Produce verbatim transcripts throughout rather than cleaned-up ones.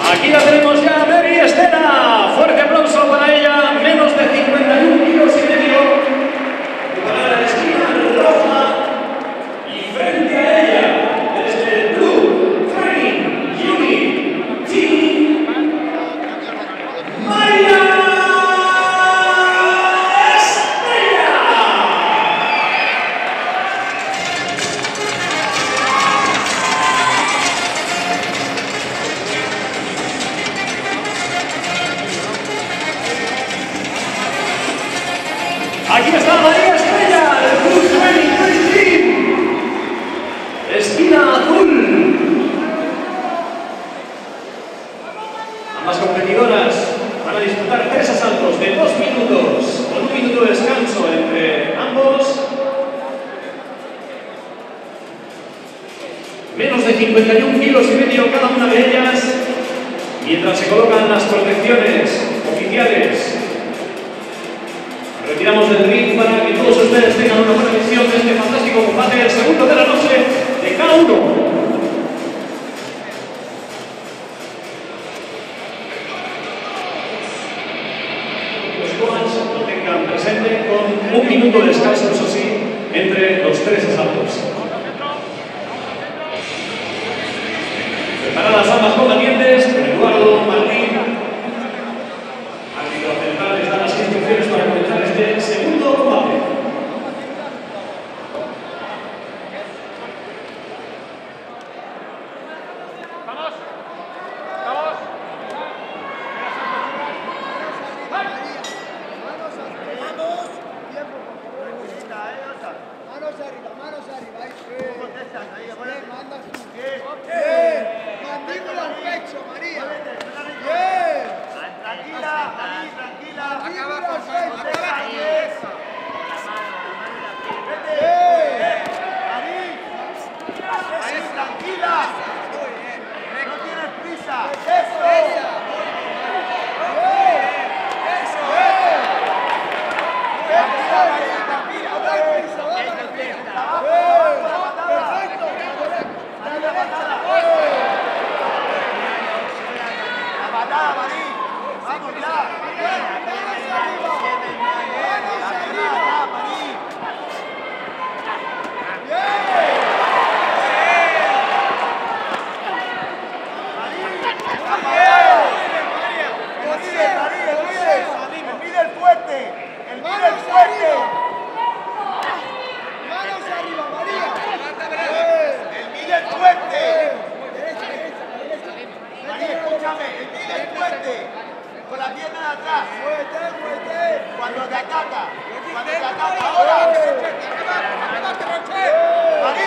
Aquí la tenemos ya, Mary Estela. Fuerte aplauso para ella. Menos de cincuenta y un kilos y medio. Para la esquina roja. Y frente a ella, desde el Blue Training Unit Team, María Estela. Aquí está María Estrella, del Blue Training Unit Team. Esquina azul. Ambas competidoras van a disputar tres asaltos de dos minutos, con un minuto de descanso entre ambos. Menos de cincuenta y un kilos y medio cada una de ellas, mientras se colocan las protecciones oficiales. Retiramos del ring para que todos ustedes tengan una buena visión de este fantástico combate, el segundo de la noche de cada uno. Los coaches lo tengan presente con un minuto de descanso, eso sí, entre los tres asaltos. Preparadas ambas combatientes, Eduardo Martín, árbitro central, les da las instrucciones para comenzar este segundo combate. ¡Vamos! ¡Vamos! Manos arriba, manos arriba. ¿Cómo contestas? Ahí, Bien, mandas tú. Bien. Bien. Mandíbula al pecho, María. Bien. Tranquila, ahí, tranquila. Mandíbula al pecho. Ahí es. Vete. Bien. Ahí. Ahí, tranquila. No tienes prisa. Eso. Con la pierna de atrás. Cuando te ataca. Cuando te ataca ahora. Ahí,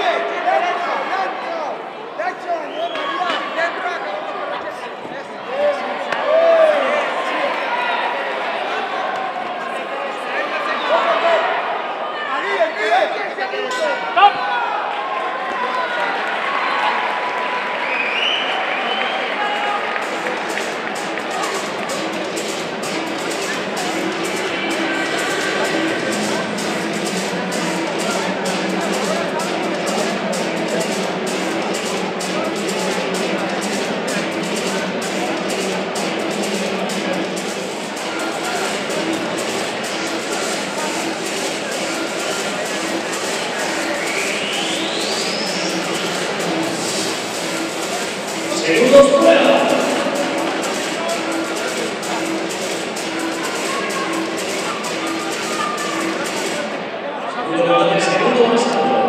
Segundos fuera. Segundo combate, segundo asalto.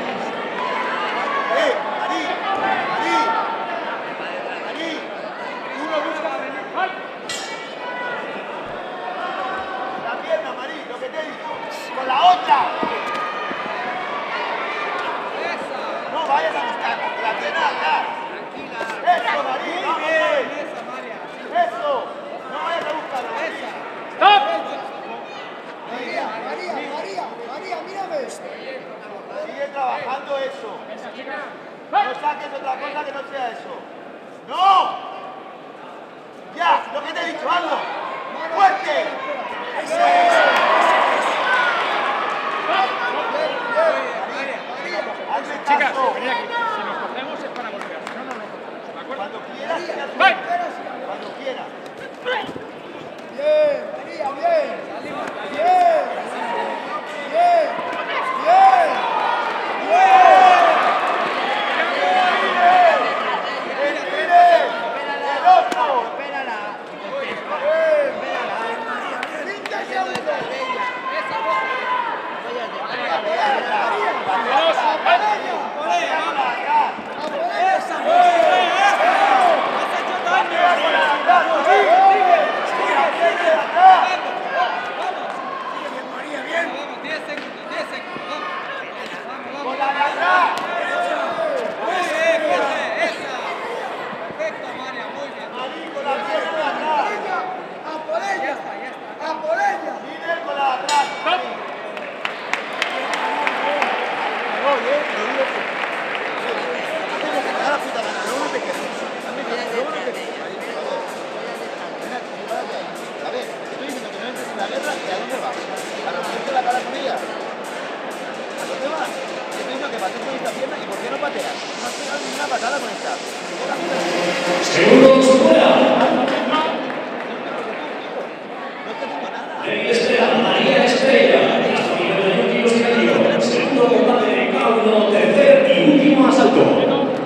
Eh, Marí, Marí, Marí, uno busca venir. La pierna, Marí, lo que te he dicho. Con la otra. No vayas a buscar, con la pierna atrás. Eso, Marí, vamos, bien. Eso, no vayas a buscarlo. ¡Stop! María, María, María, María, mírame esto. Sigue trabajando eso. No saques otra cosa que no sea eso. ¡No! Ya, lo que te he dicho, hazlo. ¡Fuerte! Hazle Chicas, caso. venid aquí. Si nos cogemos es para volver. No, no, no. ¿De acuerdo? Cuando quieras, ¡Vai! nada con esta. Segundos fuera. No te digo nada. María Estrella, María Estrella. cincuenta y uno kilos y medio. Segundo combate de K uno, tercer y último asalto.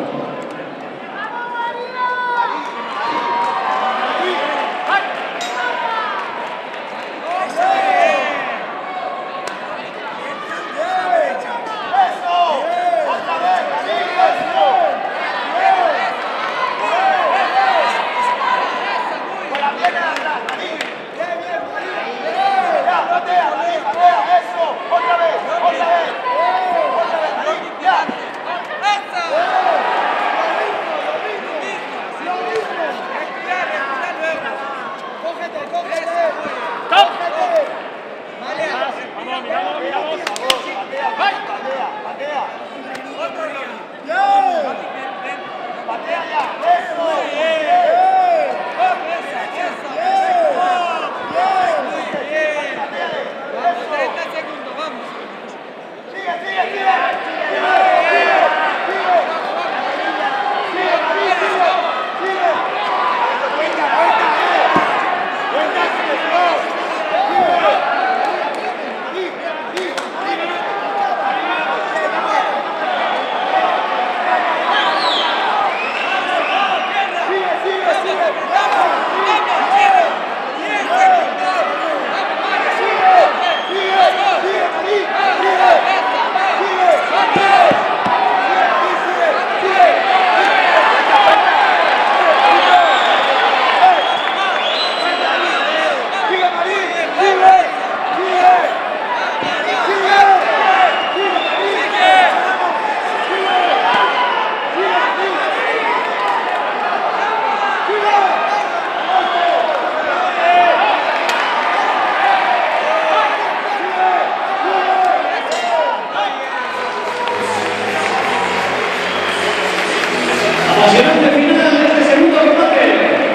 Apasionante final de este segundo combate.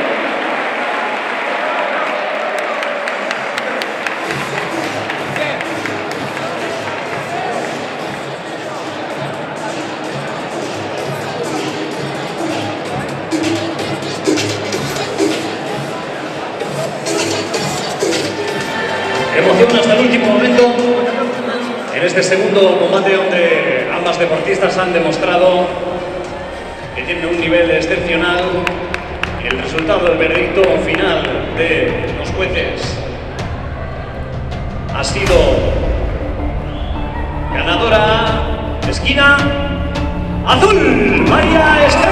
Emoción hasta el último momento en este segundo combate donde ambas deportistas han demostrado que tienen un nivel excepcional. El resultado, el veredicto final de los jueces ha sido ganadora esquina azul, María Estrella.